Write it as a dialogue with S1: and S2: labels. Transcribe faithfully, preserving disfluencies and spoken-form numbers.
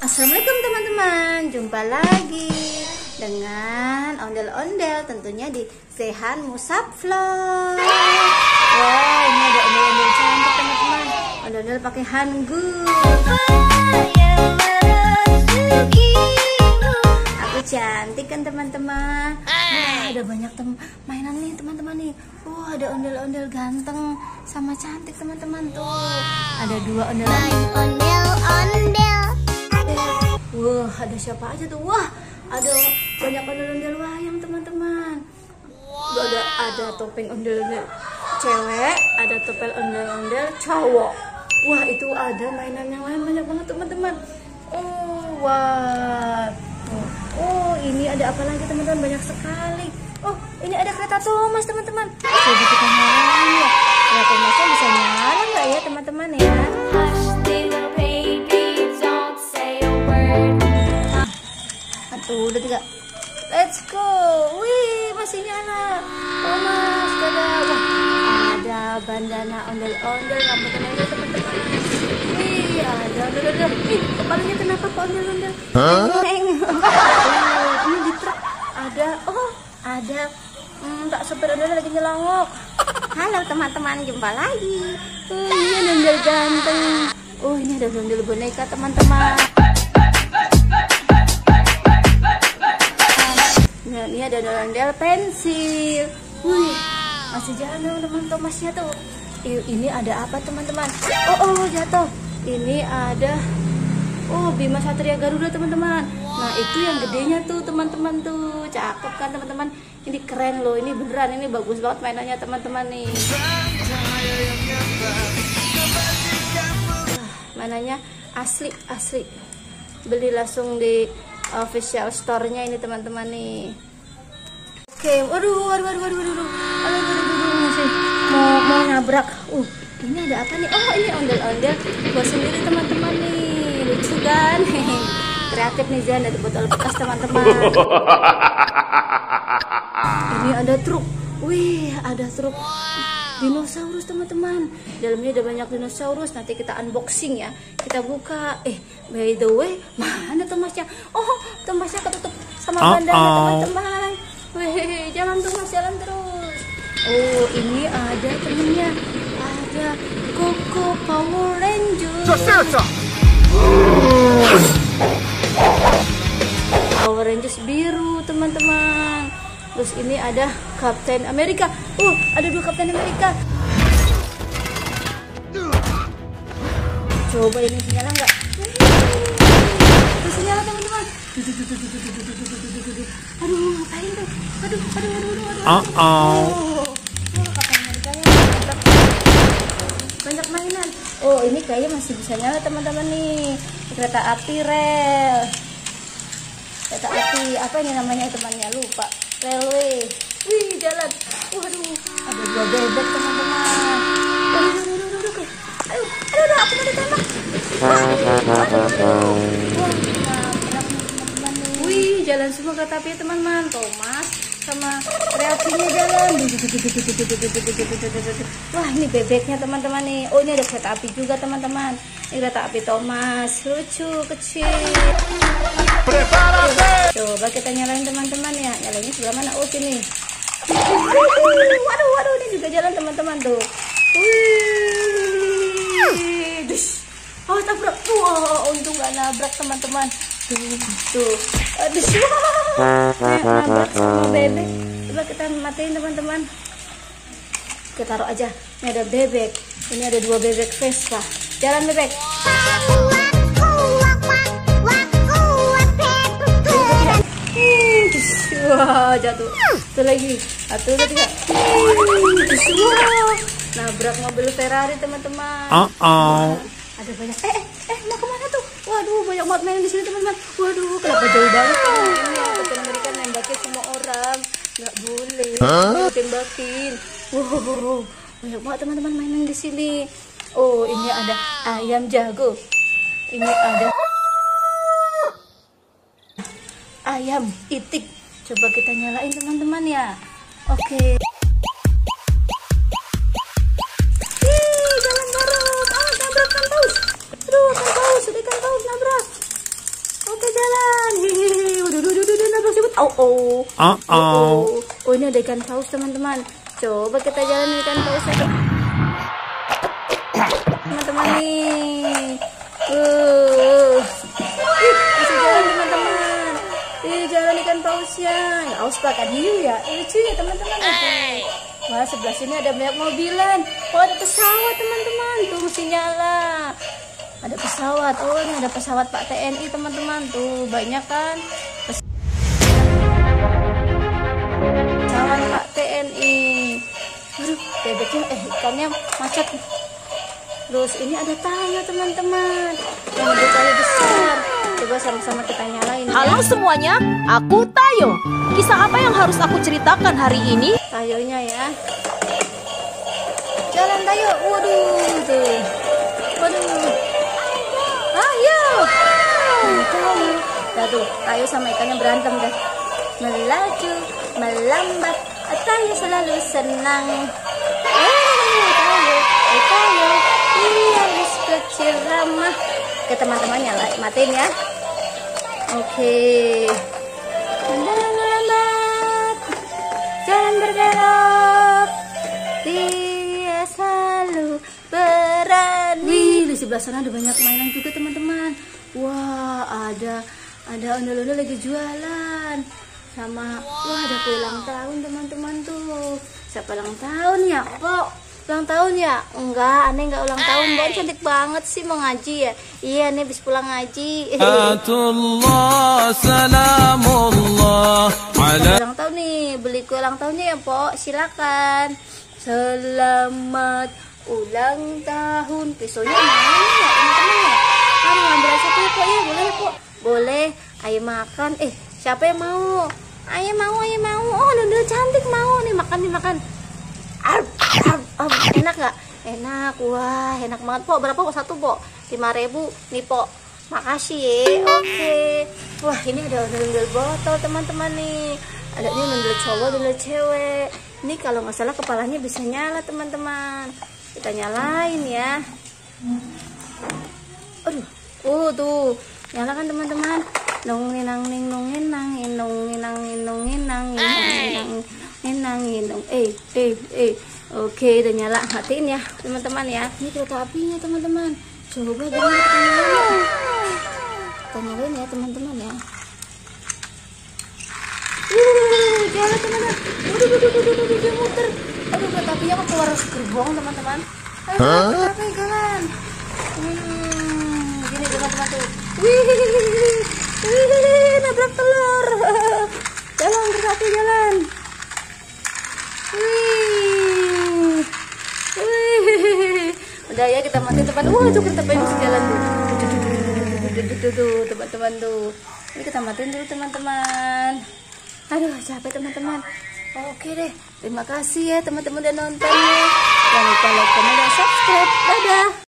S1: Assalamualaikum teman-teman, jumpa lagi dengan ondel-ondel tentunya di Zehan Musab Vlog. Wah, ini ada ondel-ondel cantik teman-teman. Ondel-ondel pakai hangul. Aku cantik kan teman-teman. Wah, ada banyak tem mainan nih teman-teman nih. Wah, ada ondel-ondel ganteng sama cantik teman-teman tuh. Ada dua ondel-ondel. Wah, ada siapa aja tuh? Wah, ada banyak ondel-ondel wayang teman-teman. Wow. Ada ada topeng ondel-ondel cewek, ada topeng ondel-ondel cowok. Wah, itu ada mainan yang lain banyak banget teman-teman. Oh, wah. Oh, oh, ini ada apa lagi teman-teman? Banyak sekali. Oh, ini ada kereta Thomas teman-teman. Jadi kita nyalain ya. Kereta Thomasnya bisa nyala nggak ya teman-teman ya? Tuh, udah tiga. Let's go. Wih, masih nyala. Thomas, dadah. Wah, ada bandana ondel-ondel rambutnya aja teman-teman. Wih, ada ondel-ondel. Ih, kepalanya kenapa kok ondel-ondel? Huh? Ini di truk ada. Oh, ada. Hmm, tak sopir ondel lagi nyelongok. Halo teman-teman, jumpa lagi. Oh, ini ada ondel ganteng. Oh, ini ada ondel boneka teman-teman. Nah, ini ada ondel pensil. Wih, masih jalan teman Thomasnya tuh. Ini ada apa teman-teman? Oh, oh, jatuh. Ini ada oh Bima Satria Garuda teman-teman. Nah, itu yang gedenya tuh teman-teman tuh. Cakep kan teman-teman? Ini keren loh. Ini beneran, ini bagus banget mainannya teman-teman nih. Nah, mainannya asli asli. Beli langsung di official store-nya ini teman-teman nih. Oke, waduh, waduh, waduh, waduh, waduh, waduh, waduh, waduh, masih mau mau nabrak. Uh, ini ada apa nih? Oh, ini ondel-ondel buat sendiri teman-teman nih. Lucu kan? Kreatif nih Zen, dari botol bekas teman-teman. Ini ada truk. Wih, ada truk dinosaurus teman-teman. Dalamnya ada banyak dinosaurus. Nanti kita unboxing ya. Kita buka. Eh, by the way, mana Thomasnya? Oh, Thomasnya ketutup sama bandana teman-teman. Wih, jalan Thomas, jalan terus. Oh, ini ada temennya. Ada Coco Power Ranger. Power Rangers biru teman-teman. Terus ini ada Captain America. Uh, ada dua Captain America. Coba ini nyala nggak? Terus nyala teman-teman. Aduh, ngapain tuh? Aduh, aduh, aduh, aduh, aduh. Uh oh. Oh, Captain America-nya banyak, banyak mainan. Oh, ini kayaknya masih bisa nyala teman-teman nih. Kereta api rel. Kereta api apa ini namanya temannya lupa. Railway. Wih, jalan. Waduh, ada dua bebek teman-teman. Aduh, aduh, aduh, aduh, aduh. Aduh, aduh, aduh, aku mau ditembak. Wih, jalan semua kereta api teman-teman. Thomas sama reaksinya jalan. Wah, ini bebeknya teman-teman nih. Oh, ini ada kereta api juga teman-teman. Ini kereta api Thomas. Lucu, kecil. Coba kita nyalain teman-teman ya. Nyalainnya sebelah mana? Oh, sini. Waduh, waduh, ini juga jalan teman-teman tuh. Wih. Oh, tabrak. Wah, untung gak nabrak teman-teman. Tuh, tuh. Aduh, nabrak sama bebek. Coba kita matiin teman-teman. Kita taruh aja. Ini ada bebek. Ini ada dua bebek Vespa. Jalan bebek. Wah, jatuh. Satu lagi. Satu, dua, tiga. Wah, nabrak mobil Ferrari teman-teman. Uh oh. Ada banyak. Eh, eh, eh, mau kemana tuh? Waduh, banyak banget main di sini teman-teman. Waduh, kenapa jauh banget? Captain America nembakin semua orang. Nggak boleh. Huh? Tembakin. Wow, banyak banget teman-teman mainan di sini. Oh, ini ada ayam jago. Ini ada ayam itik. Coba kita nyalain teman-teman ya. Oke. Ih, jalan bareng. Ah, nabrak kan paus. Aduh, kan paus, sudah kan paus nabrak. Oh oh.
S2: Uh oh.
S1: Oh, ini ada ikan paus teman-teman. Coba kita jalan ikan paus aja. Teman-teman nih. Uh. Ih, masih jalan teman-teman. Ih, jalan ikan pausnya. Ya, aus pakai hiu ya. Lucu ya teman-teman. Wah, sebelah sini ada banyak mobilan. Oh, ada pesawat teman-teman. Tuh masih nyala. Ada pesawat. Oh, ini ada pesawat Pak T N I teman-teman. Tuh banyak kan. Pesawat Pak T N I. Aduh, bebeknya eh ikannya macet. Terus ini ada tayo teman-teman. Yang ada tayo besar. Coba sama-sama kita nyalain.
S3: Halo
S1: ya.
S3: semuanya, aku Tayo. Kisah apa yang harus aku ceritakan hari ini?
S1: Tayonya ya. Jalan Tayo. Waduh, tuh. Waduh. Ayo. Tayo. Dah tuh, Tayo sama ikannya berantem dah. Melaju, melambat. Tayo selalu senang. Eh, Tayo, eh, Tayo. Iya, bis kecil ramah. Ke teman-teman nyala, matiin ya. Oke. Jalan lambat, jalan berbelok. Dia selalu berani. Wih, di sebelah sana ada banyak mainan juga teman-teman. Wah, ada ada ondel-ondel lagi jualan. Sama, wah ada kue ulang tahun teman-teman tuh. Siapa ulang tahun ya, Pok? Ulang tahun ya? Enggak, aneh enggak ulang tahun. Bon cantik banget sih mau ngaji ya. Iya, nih habis pulang ngaji.
S2: Atullah salamullah ala.
S1: Ulang tahun nih, beli kue ulang tahunnya ya, Pok. Silakan. Selamat ulang tahun. Pisaunya mana ya, teman-teman ya? Kan ngambil satu ya, Pok ya, boleh ya, Pok? Boleh. Ayo makan. Eh, siapa yang mau? Ayo mau, ayo mau. Oh, Nundul cantik mau nih, makan nih makan. Arp, arp, arp. Enak gak? Enak, wah enak banget Pok. Berapa Pok? Satu Pok? lima ribu nih Pok. Makasih ya. Oke. Wah ini ada ondel-ondel botol teman-teman nih. Ada ini ondel cowok, ondel cewek. Ini kalau nggak salah kepalanya bisa nyala teman-teman. Kita nyalain ya. Aduh, uh tuh nyala kan teman-teman. Nong ninang ning nong ninang nong ninang nong ninang ninang ninang ninang eh eh eh. Oke, udah nyala. Matiin ya teman-teman ya. Ini kereta apinya teman-teman. Coba gimana kita nyalain. Kita nyalain ya teman-teman ya. Uh, jalan teman-teman. Waduh, waduh, waduh, waduh, dia muter. Aduh, kereta apinya kok keluar gerbong teman-teman. Ayo, kereta api jalan. Hmm, gini teman-teman tuh. Wih, wih, nabrak telur. Jalan kereta api jalan. Wih, wih. Udah ya kita matiin teman. Wah, tuh kereta api masih jalan tuh. Tuh, tuh, teman-teman tuh. Ini kita matiin dulu teman-teman. Aduh, capek teman-teman. Oke deh, terima kasih ya teman-teman udah nonton. Jangan lupa like, comment, dan subscribe. Dadah.